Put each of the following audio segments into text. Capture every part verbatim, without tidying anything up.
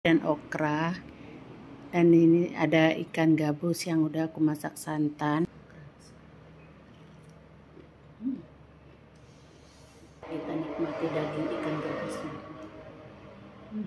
dan okra, dan ini ada ikan gabus yang udah aku masak santan. hmm. Kita nikmati daging ikan gabusnya. hmm.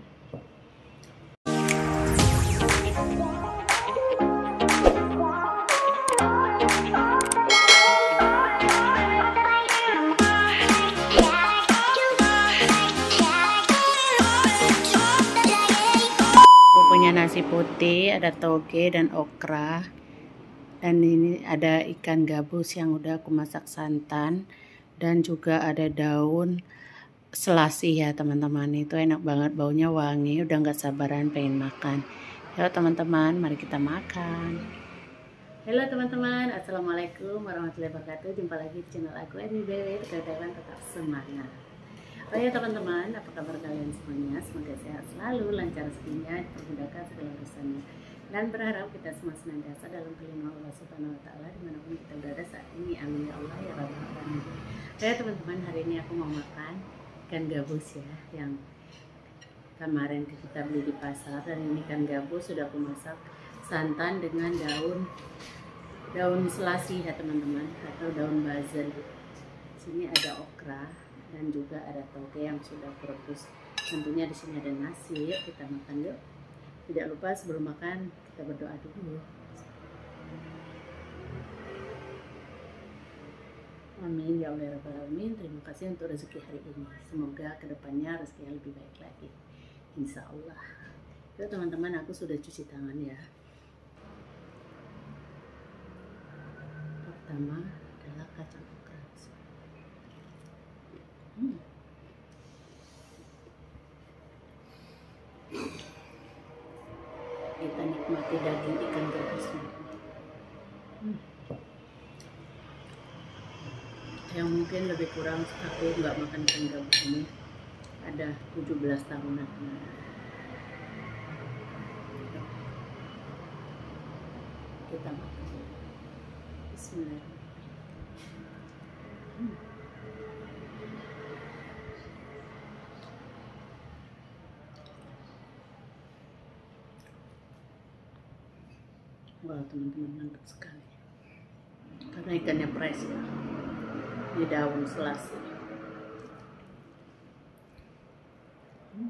Punya nasi putih, ada toge dan okra, dan ini ada ikan gabus yang udah aku masak santan, dan juga ada daun selasih ya teman-teman. Itu enak banget, baunya wangi, udah gak sabaran pengen makan. Yuk teman-teman, mari kita makan. Halo teman-teman, assalamualaikum warahmatullahi wabarakatuh. Jumpa lagi di channel aku Eni B W. Teman-teman tetap semangat. Oh ya teman-teman, apa kabar kalian semuanya? Semoga sehat selalu, lancar rezekinya, dipermudahkan segala urusannya, dan berharap kita semua senantiasa dalam lindungan Allah Subhanahu Wa Taala dimanapun kita berada saat ini. Amin ya Allah ya Rabbal Alamin. Oh ya teman-teman, hari ini aku mau makan ikan gabus ya, yang kemarin kita beli di pasar. Dan ini ikan gabus sudah aku masak santan dengan daun daun selasih ya teman-teman, atau daun basil. Sini ada okra dan juga ada toge yang sudah aku rebus. Tentunya di sini ada nasi. Yuk kita makan yuk. Tidak lupa sebelum makan kita berdoa dulu. Amin ya Allah ya Rabbal Alamin. Terima kasih untuk rezeki hari ini. Semoga kedepannya rezeki yang lebih baik lagi, insya Allah. Yuk teman-teman, aku sudah cuci tangan ya. Pertama adalah kacang okra. Hmm. Kita nikmati daging ikan gabusnya. Hmm. Yang mungkin lebih kurang aku nggak makan ikan gabus ini ada tujuh belas tahunan. Kita makan. Bismillahirrahmanirrahim. Hmm. Wah teman-teman, mantap sekali karena ikannya fresh ya, di daun selasih. hmm.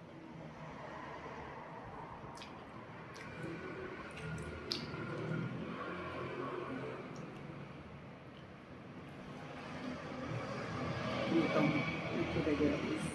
Ini tomat itu udah direbus.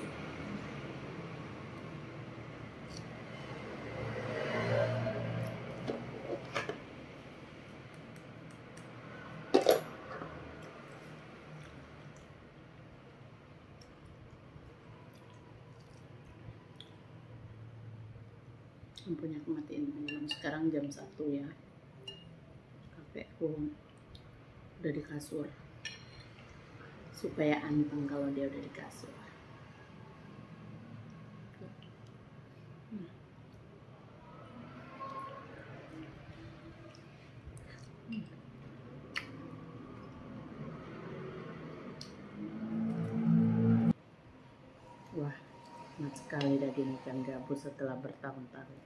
Lampunya aku matiin teman-teman. Sekarang jam satu ya. H P aku udah di kasur supaya anteng kalau dia udah di kasur. hmm. Hmm. Wah, enak sekali daging ikan gabus setelah bertahun-tahun.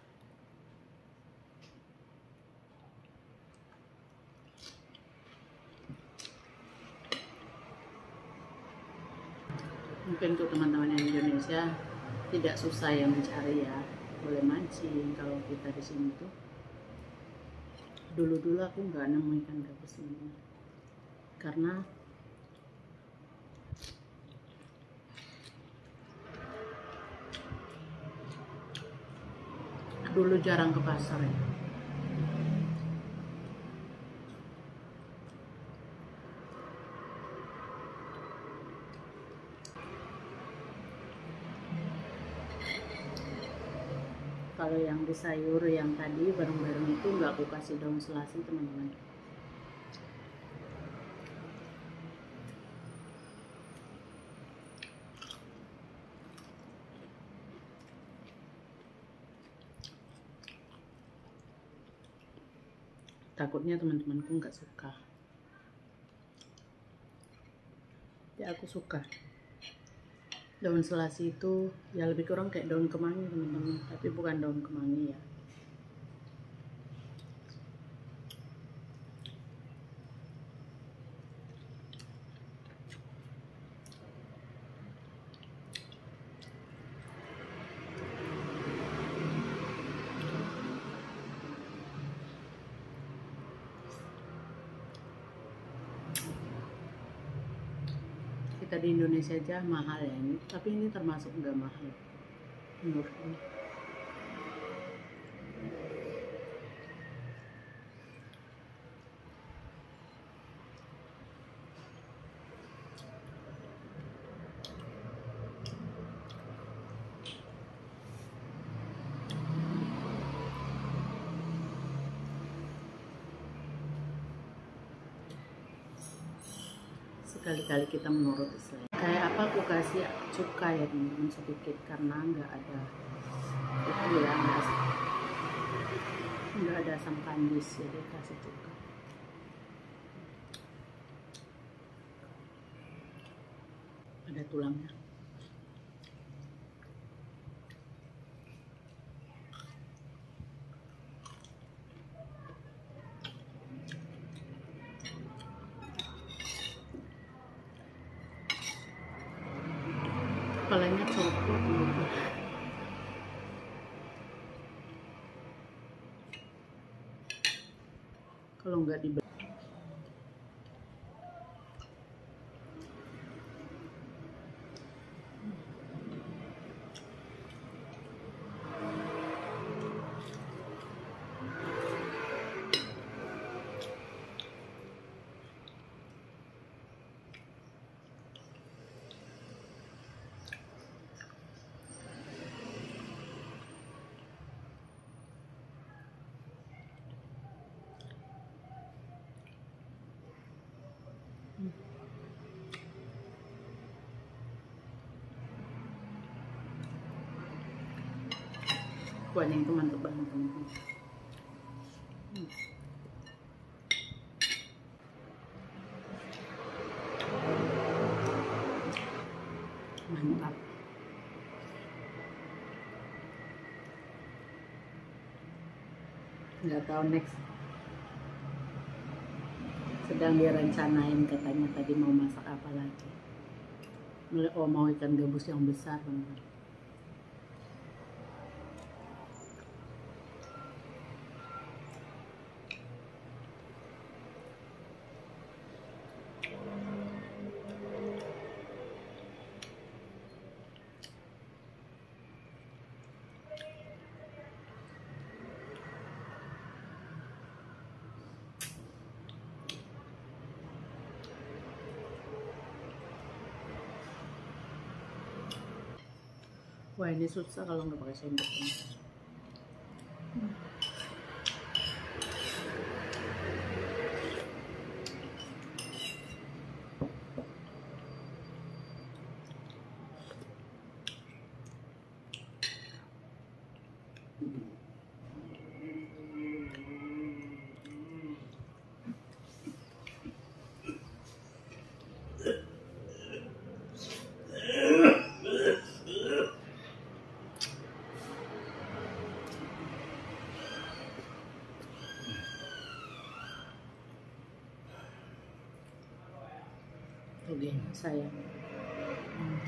Mungkin untuk teman-teman yang Indonesia tidak susah ya mencari ya, boleh mancing. Kalau kita di sini tuh dulu-dulu aku nggak nemu ikan gabus ini karena dulu jarang ke pasar ya. Kalau yang di sayur yang tadi bareng-bareng itu nggak aku kasih daun selasih teman-teman. Takutnya teman-temanku nggak suka. Ya aku suka. Daun selasi itu ya lebih kurang kayak daun kemangi teman-teman, tapi bukan daun kemangi ya. Kita di Indonesia aja mahal ya ini, tapi ini termasuk nggak mahal menurutku. Sekali-kali kita menurut Islam. Kayak apa aku kasih cuka ya teman-teman sedikit karena nggak ada itu ya, nggak nggak ada asam kandis, jadi kasih cuka. Ada tulangnya. Kepalanya copot gitu. Kalau nggak dibeli kuahnya itu mantap banget teman-teman. Hmm. Mantap. Nggak tahu next sedang direncanain, katanya tadi mau masak apa lagi. Oh, mau ikan gabus yang besar teman-teman. Wah, ini susah kalau nggak pakai sendok. Hmm. Oke, sayang. Hmm.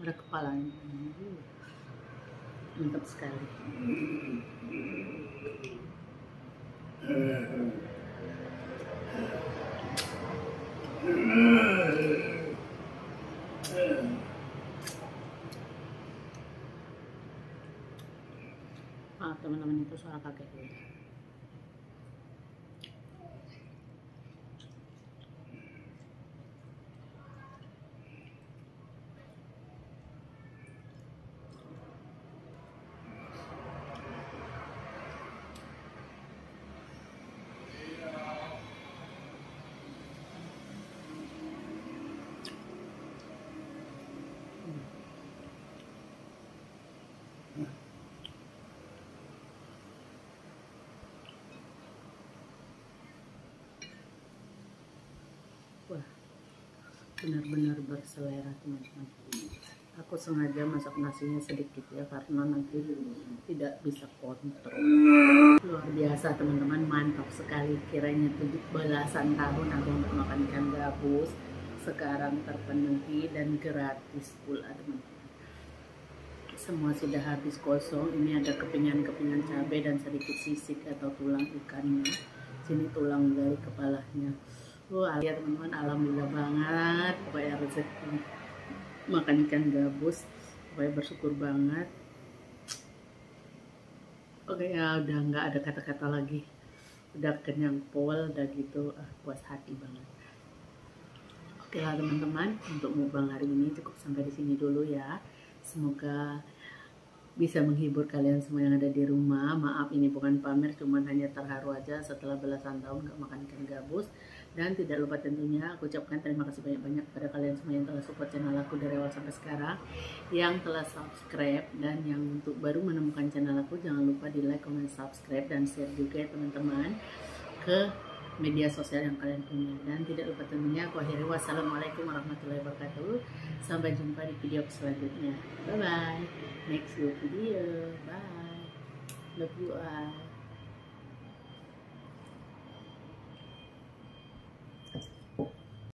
ada kepalanya. Mantap sekali. Ah, teman-teman, itu suara kakek gue. Wah, benar-benar berselera teman-teman. Aku sengaja masak nasinya sedikit ya, karena nanti tidak bisa kontrol. Luar biasa teman-teman, mantap sekali. Kiranya tujuh belasan tahun aku untuk makan ikan gabus, sekarang terpenuhi dan gratis pula teman-teman. Semua sudah habis kosong. Ini ada kepingan-kepingan cabai dan sedikit sisik atau tulang ikannya. Sini tulang dari kepalanya. Wah, ya teman-teman, alhamdulillah banget. Pokoknya rezeki makan ikan gabus, pokoknya bersyukur banget. Oke ya, udah nggak ada kata-kata lagi. Udah kenyang pol, udah gitu, ah, puas hati banget. Oke lah teman-teman, untuk mukbang hari ini cukup sampai di sini dulu ya. Semoga bisa menghibur kalian semua yang ada di rumah. Maaf, ini bukan pamer, cuman hanya terharu aja setelah belasan tahun gak makan ikan gabus. Dan tidak lupa tentunya aku ucapkan terima kasih banyak-banyak kepada kalian semua yang telah support channel aku dari awal sampai sekarang, yang telah subscribe, dan yang untuk baru menemukan channel aku, jangan lupa di like, comment, subscribe, dan share juga ya teman-teman ke media sosial yang kalian punya. Dan tidak lupa tentunya aku akhiri, wassalamualaikum warahmatullahi wabarakatuh. Sampai jumpa di video selanjutnya. Bye bye, next video. Bye, love you all.